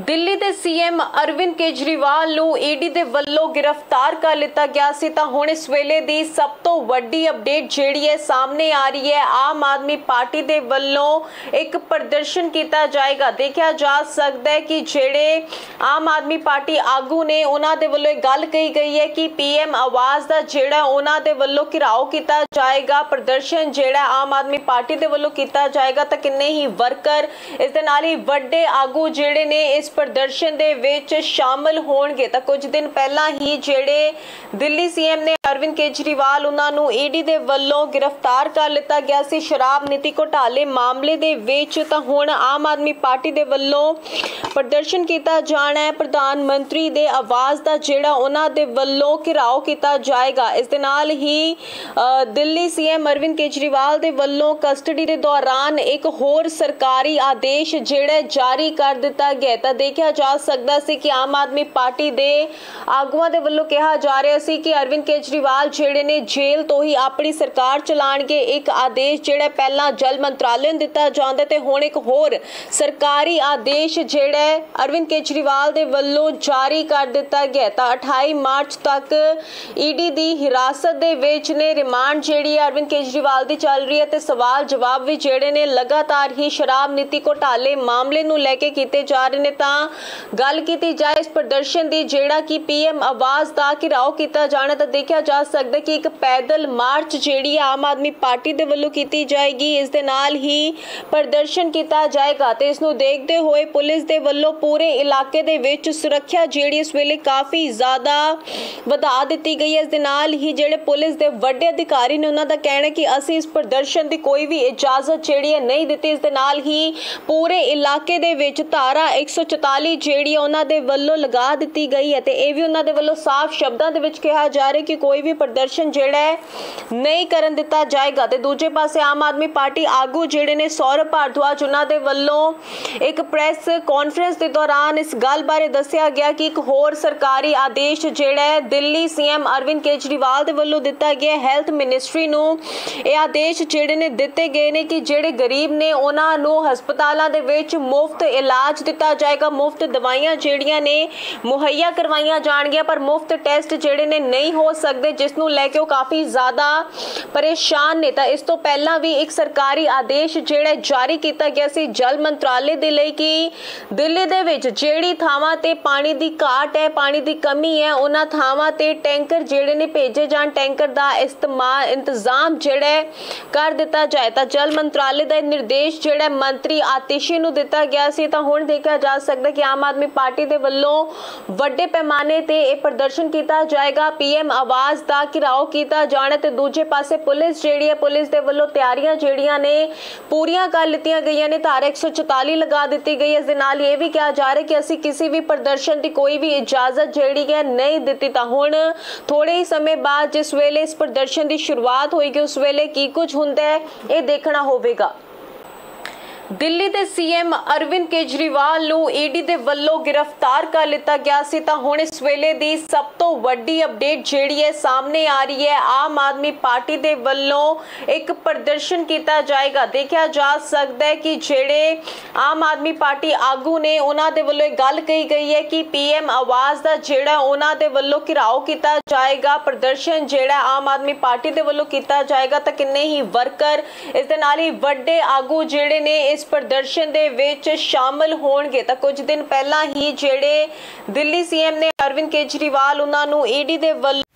दिल्ली के सीएम अरविंद केजरीवाल नूं ईडी दे वल्लों गिरफ्तार कर लिता गया सी। तां हुण इस वेले दी सब तो वड्डी अपडेट जिहड़ी है सामने आ रही है। आम आदमी पार्टी दे वल्लों एक प्रदर्शन किया जाएगा। देखा जा सकता है कि जिहड़े आम आदमी पार्टी आगू ने उन्हां दे वल्लों गल कही गई है कि पीएम आवाज़ दा जिहड़ा उन्हां दे वल्लों घिराव किया जाएगा। प्रदर्शन जिहड़ा आम आदमी पार्टी दे वल्लों किया जाएगा। तां किन्ने ही वर्कर इस दे नाल ही वड्डे आगू जिहड़े ने इस प्रदर्शन दे विच शामिल होणगे। तां कुछ दिन पहला ही जिहड़े दिल्ली सीएम ने अरविंद केजरीवाल उन्हां नूं ईडी दे वल्लों गिरफ्तार कर लिता गया सी शराब नीति घोटाले मामले दे विच। तां हुण आम आदमी पार्टी दे वल्लों प्रदर्शन किया जाना है। प्रधानमंत्री दे आवाज़ दा जिहड़ा उन्हां दे वल्लों घिराव किया जाएगा। इस दे नाल ही दिल्ली सीएम अरविंद केजरीवाल दे वल्लों कस्टडी दे दौरान एक होर सरकारी आदेश जिहड़ा जारी कर दिता गया। तां देखा जा सकता सी कि आम आदमी पार्टी दे आगुआं दे वल्लों कहा जा रहा सी कि अरविंद केजरीवाल जिहड़े ने जेल तो ही अपनी सरकार चलाणगे। एक आदेश जिहड़ा पहला जल मंत्रालय नूं दिता जांदा ते हुण एक होर सरकारी आदेश जिहड़ा अरविंद केजरीवाल दे वल्लों जारी कर दिता गया। तां 28 मार्च तक ईडी दी हिरासत दे विच ने रिमांड जिहड़ी अरविंद केजरीवाल दी चल रही है ते सवाल जवाब भी जिहड़े ने लगातार ही शराब नीति घोटाले मामले नूं लैके कीते जा रहे ने। तां गल कीती जाए इस प्रदर्शन दी जिहड़ा कि पीएम आवाज़ दा घिराव किया जाना। तां देखा जा सकदा कि एक पैदल मार्च जिहड़ी आम आदमी पार्टी दे वल्लों कीती जाएगी। इस दे नाल ही प्रदर्शन किया जाएगा ते इस नूं देखदे होए पुलिस दे वल्लों पूरे इलाके दे विच सुरक्षा जिहड़ी इस वेले काफ़ी ज़्यादा वधा दित्ती गई है। इस दे नाल ही जिहड़े पुलिस दे वड्डे अधिकारी ने उन्हां दा कहना है कि असीं इस प्रदर्शन दी कोई भी इजाजत जिहड़ी है नहीं दित्ती। इस दे नाल ही पूरे इलाके दे विच धारा 144 जिहड़ी उन्हां दे वल्लों लगा दित्ती गई है ते इह भी उन्हां दे वल्लों साफ शब्दां दे विच कहा जा रहा है कि कोई भी प्रदर्शन जिहड़ा है नहीं करन दित्ता जाएगा। ते दूजे पासे आम आदमी पार्टी आगू जिहड़े ने सौरभ भारद्वाज उन्हां दे वल्लों एक प्रेस कॉन्फ्रेंस के दौरान इस गल बारे दस्सिया गया कि एक होर सरकारी आदेश जिहड़ा है दिल्ली सीएम अरविंद केजरीवाल दे वल्लों दिता गया। हेल्थ मिनिस्ट्री नूं यह आदेश जिहड़े ने दिते गए ने कि जिहड़े गरीब ने उन्हां नूं हस्पतालां दे विच मुफ्त इलाज दिता जाएगा। मुफ्त दवाइयां जिहड़ियां ने मुहैया करवाइयां जाणगियां पर मुफ्त टेस्ट जिहड़े ने नहीं हो सकदे जिस नूं लैके वो काफ़ी ज़्यादा परेशान ने। तां इस तो पहला भी एक सरकारी आदेश जिहड़ा जारी किया गया सी जल मंत्रालय दे लई कि दिल्ली दे विच जिहड़ी थावां ते पानी दी घाट है पानी दी कमी है उन्हां थावां ते टैंकर जिहड़े ने भेजे जाण टैंकर दा इंतजाम जिहड़ा कर दिता जाए। तां जल मंत्रालय दा निर्देश जिहड़ा मंत्री आतिशी नूं दिता गया सी। तां हुण देखा जा सकदा कि आम आदमी पार्टी दे वल्लों वड्डे पैमाने ते यह प्रदर्शन किया जाएगा। पीएम आवाज़ दा घिराव किया जाना ते दूजे पासे पुलिस जिहड़ी है पुलिस दे वल्लों तैयारियां जिहड़ियां ने पूरियां कर लित्तियां गईयां ने। धारा 144 लगा दी गई है। इस दे नाल यह भी कहा जा रहा है कि असीं किसी भी प्रदर्शन की कोई भी इजाजत जिहड़ी है नहीं दित्ती। तां हुण थोड़े ही समय बाद जिस वेले इस प्रदर्शन की शुरुआत होएगी उस वेले की कुछ हुंदा है यह देखना होवेगा। दिल्ली के सीएम अरविंद केजरीवाल नूं ईडी दे वल्लों गिरफ्तार कर लिता गया सी। तां हुण इस वेले दी सब तो वड्डी अपडेट जिहड़ी है सामने आ रही है। आम आदमी पार्टी दे वल्लों एक प्रदर्शन किया जाएगा। देखा जा सकता है कि जिहड़े आम आदमी पार्टी आगू ने उन्हां दे वल्लों गल कही गई है कि पीएम आवाज़ दा जिहड़ा उन्हां दे वल्लों घिराव किया जाएगा। प्रदर्शन जिहड़ा आम आदमी पार्टी दे वल्लों किया जाएगा। तां किन्ने ही वर्कर इस दे नाल ही वड्डे आगू जिहड़े ने इस प्रदर्शन दे विच शामिल होणगे। तां कुछ दिन पहला ही जिहड़े दिल्ली सीएम ने अरविंद केजरीवाल उन्हां नूं ईडी दे वल्लों